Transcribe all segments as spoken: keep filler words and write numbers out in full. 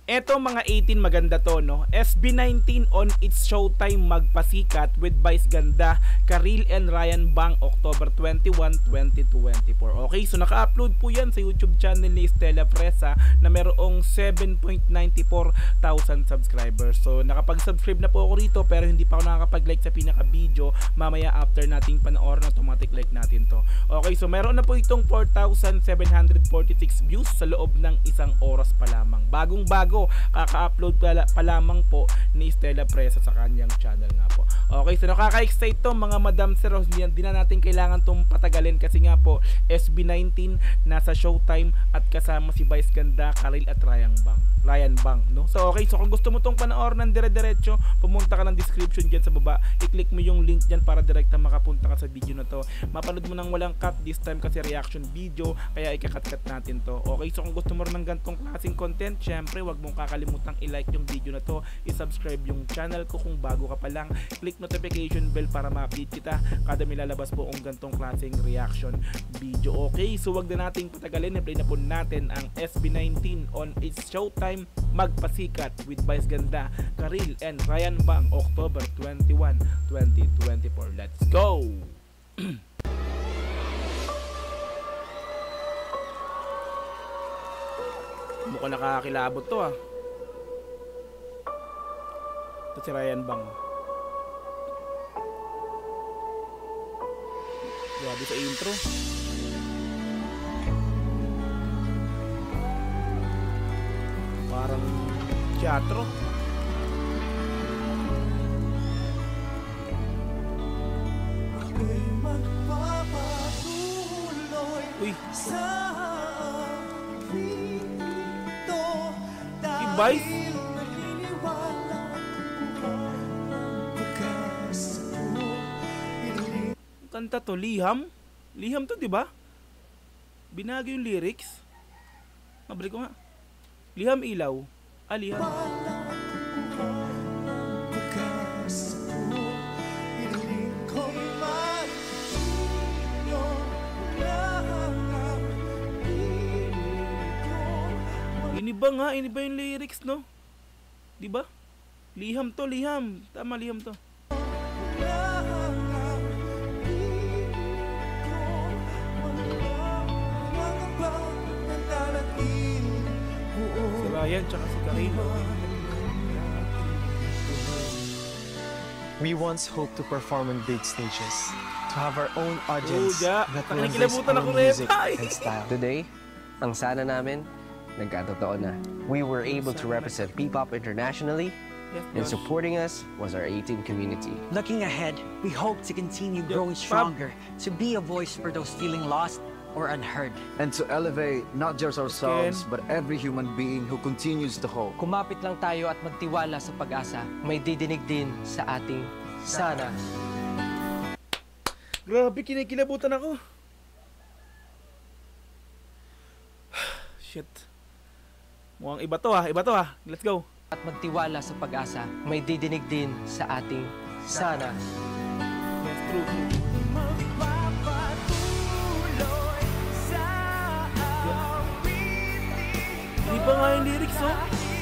Eto mga eighteen, maganda to, no? S B nineteen on its showtime magpasikat with Vice Ganda, Karil and Ryan Bang, October twenty-first, twenty twenty-four. Okay, so naka-upload po yan sa YouTube channel ni Stella Fresa na merong seven point nine four thousand subscribers. So nakapag-subscribe na po ako rito pero hindi pa ako nakakapag-like sa pinaka-video. Mamaya after nating panoorin, automatic like natin to. Okay, so meron na po itong four thousand seven hundred forty-six views sa loob ng isang oras pa lamang. Bagong-bago, kaka-upload pa, pa lamang po ni Stella Fresa sa kanyang channel nga po. Okay, so nakaka-excite to mga madam sir. Hindi na natin kailangan tong patagalin kasi nga po S B nineteen nasa showtime at kasama si Vice Ganda, Karil at Ryan Bang. Ryan Bang, no? So okay, so kung gusto mo tong panoorin ng dire-diretso, pumunta ka ng description dyan sa baba. I-click mo yung link dyan para direkta makapunta ka sa video na to. Mapanood mo nang walang cut this time kasi reaction video, kaya ikakat-cut natin to. Okay, so kung gusto mo rin ng gantong klaseng content, syempre wag mong kakalimutang i-like yung video na to, i-subscribe yung channel ko kung bago ka pa lang, click notification bell para ma-update kita kada may lalabas po ang gantong klaseng reaction video. Okay, so wag na nating patagalin, i-play na po natin ang S B nineteen on its showtime magpasikat with Vice Ganda, Karil and Ryan Bang, October twenty-first, twenty twenty-four. Let's go! Mukhang nakakakilabot to ah. Ito si Ryan Bang. Grabe sa intro. Parang teatro. Uy. Vice? Kanta to, Liham? Liham to, di ba? Binago yung lyrics. Mabalik ko nga. Liham ilaw. Ah, Liham. Iniba nga, iniba yung lyrics, no? Di ba? Liham to, liham. Tama, liham to. Si Ryan, tsaka si Karil. We once hoped to perform on big stages, to have our own audience oh, yeah. that will embrace our music and style. Today, ang sana namin, nagkatotoo na. We were able to represent P-pop internationally, and supporting us was our eighteen community. Looking ahead, we hope to continue growing stronger, to be a voice for those feeling lost or unheard. And to elevate not just ourselves, but every human being who continues to hope. Kumapit lang tayo at magtiwala sa pag-asa. May didinig din sa ating sana. Grabe, kinikilabutan ako. Shit. Mukhang iba to ha, iba to ha. Let's go. At magtiwala sa pag-asa, may didinig din sa ating sana. Yes, true, true. Hindi ba nga yung lyrics, oh?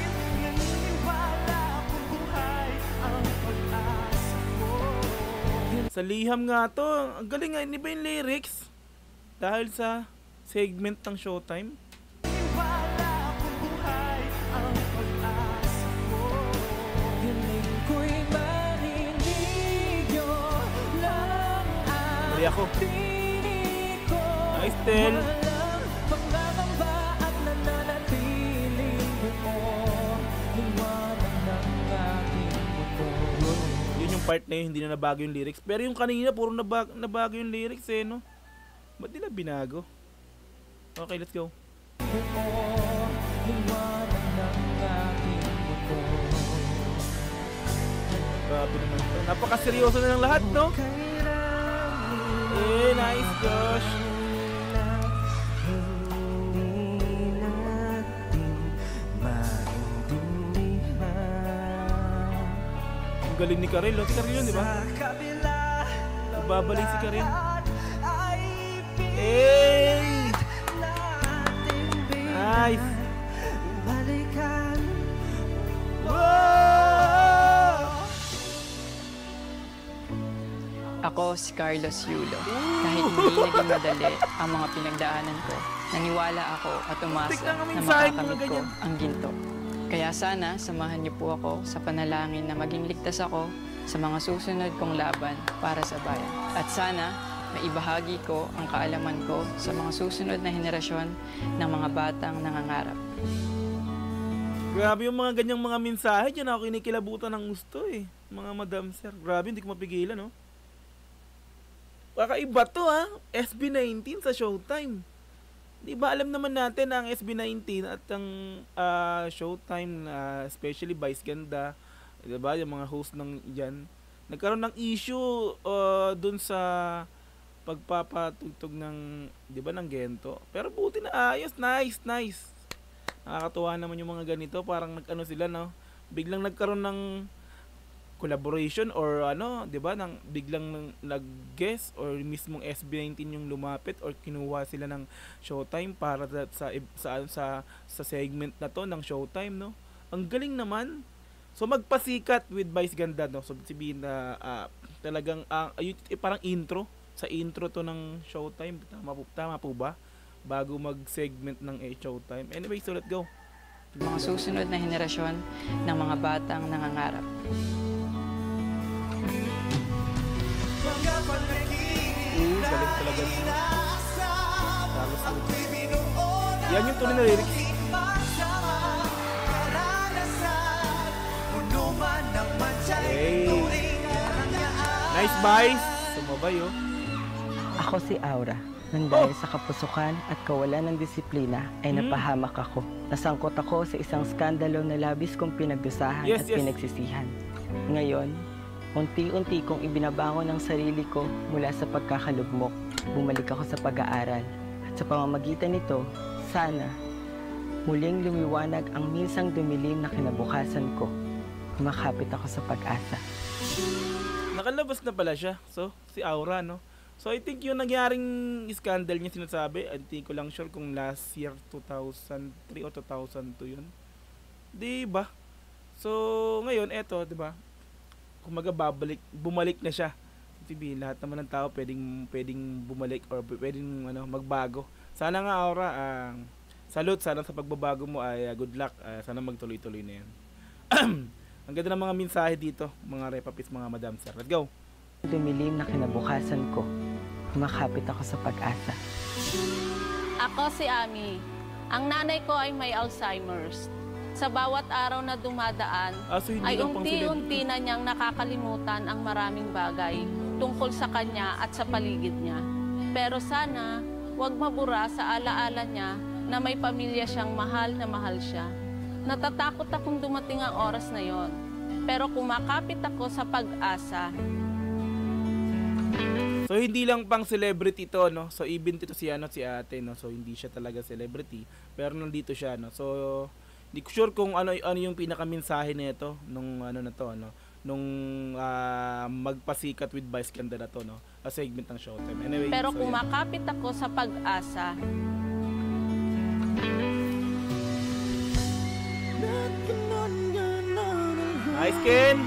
Sa Liham nga to. Ang galing nga, hindi ba yung lyrics? Dahil sa segment ng showtime. Mali ako. Nice, Tel. Yun yung part na yun, hindi na nabago yung lyrics. Pero yung kanina, puro nabag nabago yung lyrics eh, no? Ba't nila binago? Okay, let's go. Grabe naman ito. Napakaseryoso na ng lahat, no? Eh, nice, Josh. Ang galing ni Karil, oh. Si Karil yun, di ba? Babalik si Karil. Hey! Nice! Ako si Carlos Yulo. Kahit hindi naging madali ang mga pinagdaanan ko, naniwala ako at umasa na makakamit ko ang ginto. Kaya sana samahan niyo po ako sa panalangin na maging ligtas ako sa mga susunod kong laban para sa bayan. At sana maibahagi ko ang kaalaman ko sa mga susunod na henerasyon ng mga batang nangangarap. Grabe yung mga ganyang mga mensahe dyan. Ako kinikilabutan ng gusto eh. Mga madam sir. Grabe, hindi ko mapigilan, no? Kakaiba to, ha? S B nineteen sa Showtime. Di ba alam naman natin ang S B nineteen at ang uh, Showtime, uh, especially Vice Ganda, di ba, yung mga host ng dyan, nagkaroon ng issue uh, dun sa pagpapatugtog ng, di ba, ng Gento. Pero buti na ayos, nice, nice. Nakakatuwa naman yung mga ganito, parang nag-ano sila, no? Biglang nagkaroon ng collaboration or ano, 'di ba, nang biglang nag-guest or mismong S B nineteen yung lumapit or kinuha sila ng Showtime para sa sa sa sa segment na to ng Showtime, no? Ang galing naman. So magpasikat with Vice Ganda, no? So sabihin na uh, talagang uh, ay, eh, parang intro, sa intro to ng Showtime. Tama po, tama po ba? Bago mag-segment ng eh, Showtime. Anyway, so let's go. Mga susunod na henerasyon ng mga batang nangangarap. Uh, galing talaga niya. Yan yung tunay na lyrics. Hey. Nice Vice. Sumabay, oh. Ako si Aura. Nang dahil sa kapusukan at kawalan ng disiplina ay Hmm. napahamak ako. Nasangkot ako sa isang skandalo na labis kong pinagdusahan Yes, at yes. pinagsisihan. Ngayon, unti-unti kong ibinabangon ang sarili ko mula sa pagkakalugmok. Bumalik ako sa pag-aaral. At sa pamamagitan nito, sana, muling lumiwanag ang minsang dumilim na kinabukasan ko. Kumakapit ako sa pag-asa. Nakalabas na pala siya. So, si Aura, no? So, I think yung nangyaring scandal niya sinasabi, hindi ko lang sure kung last year, two thousand three o two thousand two yun. Di ba? So, ngayon, eto, di ba? Kumaga, babalik, bumalik na siya. Sabihin, lahat naman ng tao pwedeng, pwedeng bumalik or pwedeng ano, magbago. Sana nga, Aura, uh, salute, sana sa pagbabago mo ay uh, good luck. Uh, sana magtuloy-tuloy na yan. Ang ganda ng mga mensahe dito, mga repapis, mga madam sir. Let's go! Dumilim na kinabukasan ko. Kumakapit ako sa pag-asa. Ako si Ami. Ang nanay ko ay may Alzheimer's. Sa bawat araw na dumadaan, Ah, so hindi ay lang pang unti-unti na niyang nakakalimutan ang maraming bagay tungkol sa kanya at sa paligid niya. Pero sana, huwag mabura sa alaala niya na may pamilya siyang mahal na mahal siya. Natatakot akong dumating ang oras na yon. Pero kumakapit ako sa pag-asa. So hindi lang pang celebrity to, no. So even dito si ano si ate, no. So hindi siya talaga celebrity, pero nandito siya, no. So hindi ko sure kung ano ano yung pinaka-mensahe nito nung ano na to, no. Nung uh, magpasikat with Vice Ganda na to, no. A segment ng Showtime. Anyway, Pero so, kumakapit ako sa pag-asa. Nice, Ken!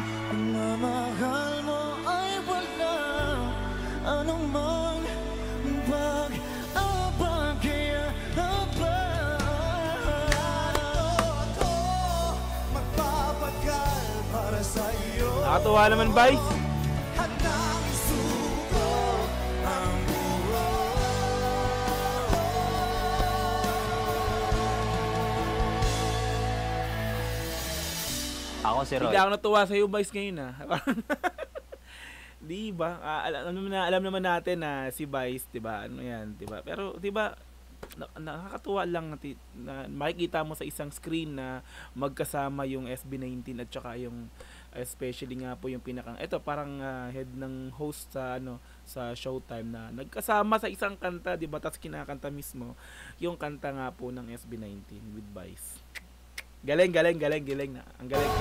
Nakatuwa naman, Vice. Ako si Roy. Hindi ako natuwa sa'yo, Vice, ngayon, ha. Di ba? Ah, alam, alam, na, alam naman natin na si Vice, di ba? Ano yan, di ba? Pero, di ba, na, nakakatuwa lang na, na makikita mo sa isang screen na magkasama yung S B nineteen at saka yung especially nga po yung pinakang ito parang uh, head ng host sa ano sa Showtime na nagkasama sa isang kanta, di ba? Tapos kinakanta mismo yung kanta nga po ng S B nineteen with Vice. Galing, galing, galing, galing na. Ang galing.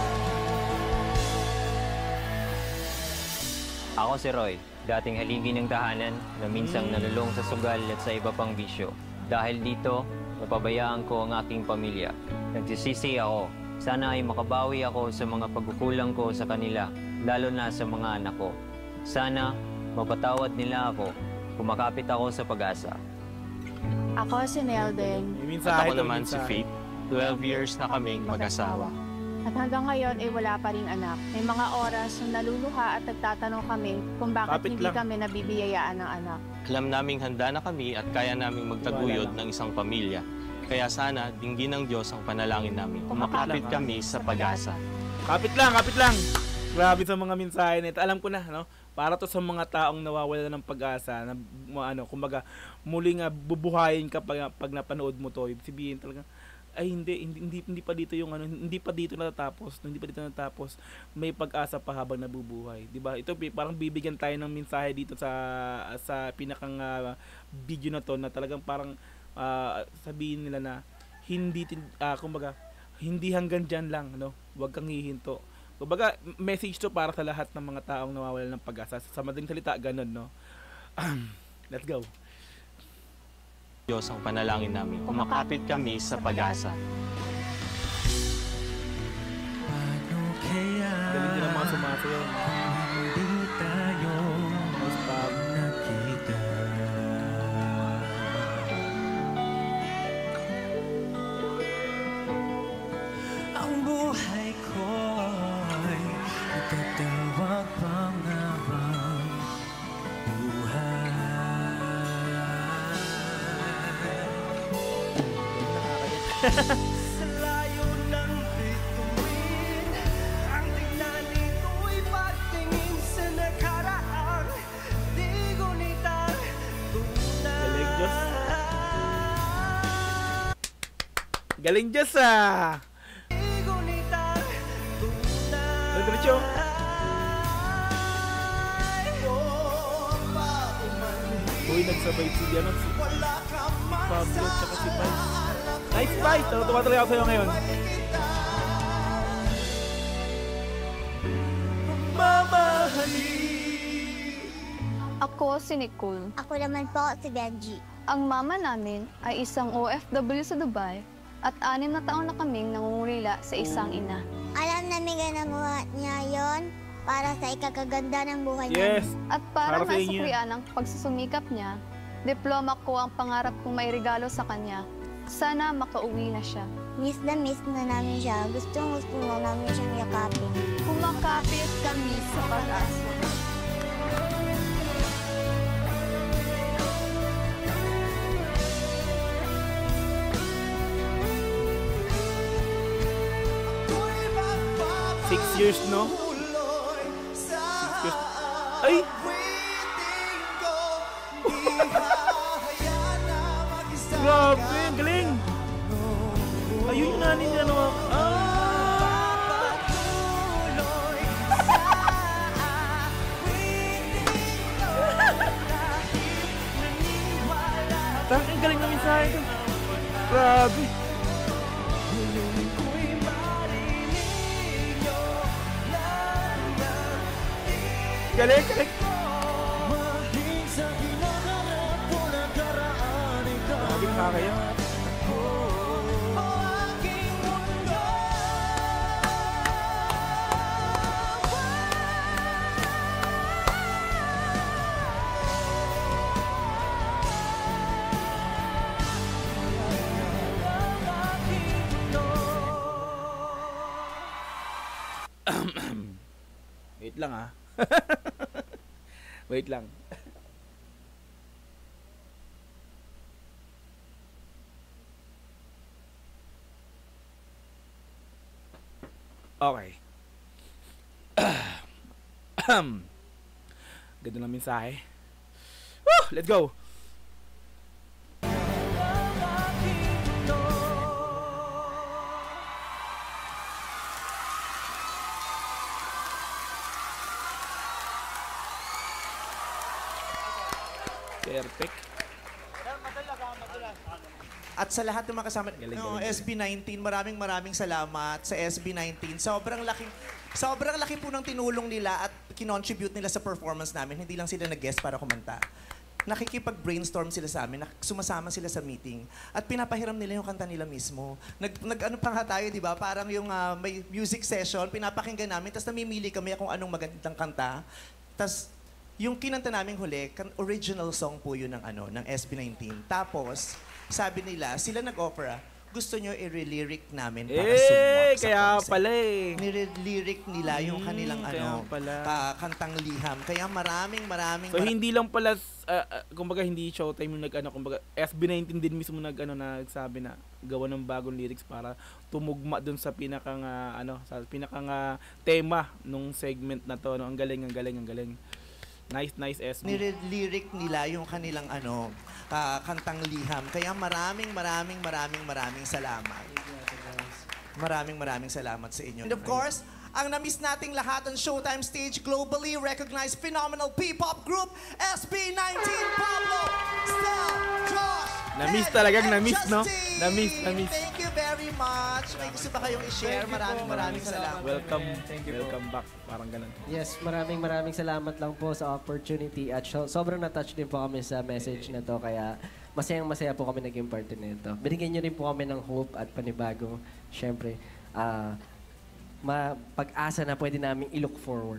Ako si Roy, dating haligi ng tahanan na minsang nalulong sa sugal at sa iba pang bisyo. Dahil dito, napabayaan ko ang aking pamilya. Nagsisisi ako. Sana ay makabawi ako sa mga pagkukulang ko sa kanila, lalo na sa mga anak ko. Sana Mapatawad nila ako. Kumakapit ako sa pag-asa. Ako si Nelden. At ako naman si Faith. twelve years na kaming mag-asawa. At hanggang ngayon ay wala pa rin anak. May mga oras na naluluha at nagtatanong kami kung bakit Kapit hindi lang. kami nabibiyayaan ng anak. Alam naming handa na kami at kaya naming magtaguyod ng isang pamilya. Kaya sana, dinggin ng Diyos ang panalangin namin. Kumakapit kami sa pag-asa. Kapit lang, kapit lang. Grabe sa mga mensahe nito. Alam ko na, no? Para to sa mga taong nawawala ng pag-asa, na ano, kumbaga muling uh, bubuhayin ka pag, pag napanood mo to. Ibig sabihin talaga, ay hindi, hindi hindi hindi pa dito yung ano, hindi pa dito natatapos, hindi pa dito natatapos. May pag-asa pa habang nabubuhay, 'di ba? Ito parang bibigyan tayo ng mensahe dito sa sa pinakang uh, video na to na talagang parang uh, sabihin nila na hindi uh, kumbaga hindi hanggang diyan lang, no? Huwag kang hihinto. Kumbaga, message to para sa lahat ng mga taong nawawalan ng pag-asa. Sa madaling salita, ganun, no? Let's go. Diyos ang panalangin namin. Kumakapit kami sa pag-asa. Galing din ang mga sumasayaw. Hindi tayo nakita. Ang buhay ko'y natatawag pangabang buhay. Sa layo ng bituin, ang tignan nito'y pagtingin sa nakaraan. Di gunitang tunay. Galing Diyos. Galing Diyos ah! Diretso. Uy, nagsabay si ano, si Pablo at saka si Vice. Nice Vice! Tuwa tuloy ako sa'yo ngayon. Ako si Nicole. Ako naman po si Benji. Ang mama namin ay isang O F W sa Dubai at anim na taon na kaming nangungulila sa isang ina. Alam namin ginagawa niya yon para sa ikakaganda ng buhay Yes. namin. At para Para sa inyo. masuklian ang pagsusumikap niya, diploma ko ang pangarap kong may regalo sa kanya. Sana makauwi na siya. Miss na miss na namin siya. Gustong gusto na namin siyang yakapin. Kumakapit kami sa pag-asa. Six years, no? Six years. Ay! Grabe, ang galing! Ayun yung nanin niya, no? Ah! Ang galing ng mensahe ko. Grabe! Galing, galing! Grabe ka kayo. Wait lang ah. Wait lang. Okay. Ganda ng mensahe. Woo! Let's go! Perfect. At sa lahat ng mga kasama, no, S B nineteen, maraming maraming salamat sa S B nineteen. Sobrang laki, sobrang laki po ng tinulong nila at kinontribute nila sa performance namin. Hindi lang sila nag-guest para kumanta. Nakikipag-brainstorm sila sa amin, sumasama sila sa meeting, at pinapahiram nila yung kanta nila mismo. Nag, nag ano pa nga tayo, di ba? Parang yung uh, may music session, pinapakinggan namin, tapos namimili kami kung anong magandang kanta. Tapos yung kinanta naming huli, kan original song po yun ng, ano, ng S B nineteen. Tapos, sabi nila, sila nag-offer, ah, gusto nyo i-lyric namin para Eh, sumwak sa kaya concept. pala eh. Nire-lyric nila yung kanilang kaya ano, pala. ka- kantang liham. Kaya maraming maraming So mara- hindi lang pala uh, uh, kumbaga hindi Showtime yung nag-ano, kumbaga S B nineteen din mismo nag-ano nagsabi na gawa ng bagong lyrics para tumugma dun sa pinakang uh, ano, sa pinakang uh, tema nung segment na to, no. Ang galing, ang galing, ang galing. Nice, nice S B. nire-lyric nila yung kanilang ano, ka- kantang liham. Kaya maraming maraming maraming maraming salamat. Maraming maraming salamat sa inyo. And of course, ang na-miss nating lahat on Showtime stage, globally recognized phenomenal P-pop group, S B nineteen, Pablo, Stel, Josh, Na-miss Ed, talagang and na-miss, no? Justine. Na-miss, na-miss. Thank you very much. May gusto ba kayong i-share? Maraming maraming salamat. Welcome, welcome back. Parang ganun. Yes, maraming maraming salamat lang po sa opportunity at so, sobrang na-touch din po kami sa message na to kaya masayang masaya po kami naging parte nito. Binigyan niyo rin po kami ng hope at panibago. Siyempre, ah, ma pag-asa na pwede namin i-look forward.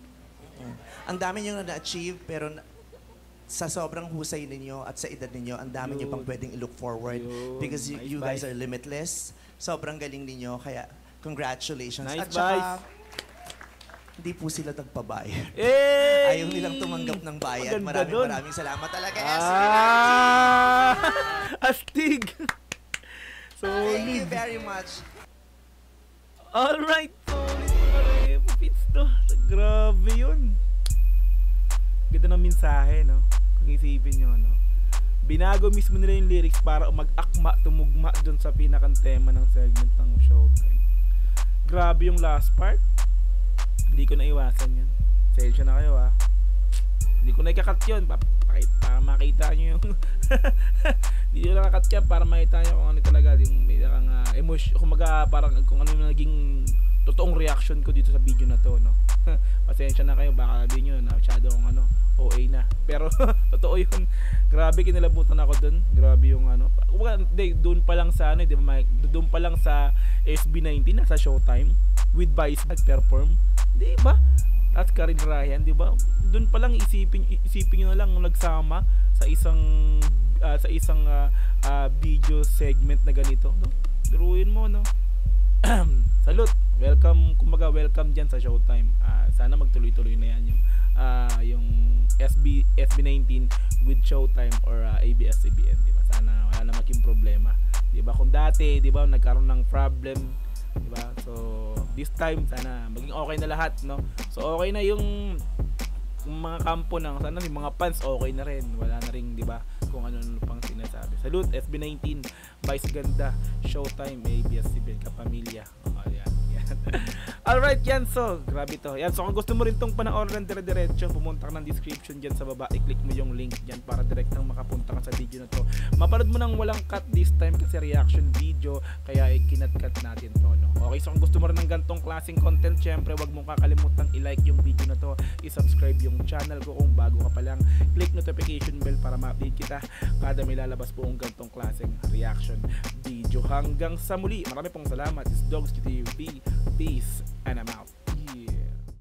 Ang dami nyo na na-achieve, pero na- sa sobrang husay ninyo at sa edad ninyo, ang dami nyo pang pwedeng i-look forward. Yun. Because you, Nice, you guys Vice. are limitless. Sobrang galing ninyo, kaya congratulations. Nice, at saka, Vice. hindi po sila nagpabayad. Yay! Ayaw nilang tumanggap ng bayad. Maganda Maraming dun. maraming salamat talaga. Ah! Astig! Thank you Solid. very much. Alright, solid mga Repo Pits to. Grabe yun. Ganda ng mensahe, no? Kung isipin nyo, no? Binago mismo nila yung lyrics para mag-akma, tumugma dun sa pinakang tema ng segment ng Showtime. Grabe yung last part. Hindi ko naiwasan yun. Sensya na kayo, ah. Hindi ko na ikakat yun. Pa para makita nyo yung... Hindi ko nakakat yan para makita nyo kung ano talaga. Yung pinakang uh, emotion. Kumaga parang kung ano yung naging totoong reaction ko dito sa video na to, no? Pasensya na kayo. Baka sabihin nyo na masyado akong ano, O A na. Pero totoo yun. Grabe, kinilabutan ako dun. Grabe yung ano. Kumbaga, di, doon pa lang sa ano, di ba, Mike? Doon pa lang sa S B nineteen, nasa Showtime with Vice nag-perform. Di ba? At Karin Ryan, di ba? Doon pa lang isipin isipin niyo na lang nung nagsama sa isang uh, sa isang uh, uh, video segment na ganito, no? Biruin mo, no? Salute. Welcome, kumbaga welcome diyan sa Showtime. Uh, sana magtuloy-tuloy na 'yan yung uh, yung S B S B nineteen with Showtime or uh, A B S C B N, di ba? Sana wala na maging problema. Di ba? Kung dati, di ba, nagkaroon ng problem, diba? So this time sana maging okay na lahat, no? So okay na yung, yung mga kampo ng sana yung mga fans okay na rin. Wala na rin, di ba? Kung ano pang sinasabi. Salute S B nineteen, Vice Ganda, Showtime, A B S C B N, Kapamilya. Oh, yan, yan. Alright, yan. So, grabe to. Yan. So, kung gusto mo rin tong panoorin ng dire-diretso, pumunta ka ng description dyan sa baba. I-click mo yung link dyan para direct nang makapunta ka sa video na to. Mapanood mo nang walang cut this time kasi reaction video. Kaya ikinat-cut natin to, no? Okay, so kung gusto mo rin ng gantong klaseng content, syempre, wag mong kakalimutang i-like yung video na to. I-subscribe yung channel ko kung bago ka pa lang. Click notification bell para ma-update kita kada may lalabas po ang gantong klaseng reaction video. Hanggang sa muli, marami pong salamat. It's Dogs T V. Peace and I'm out.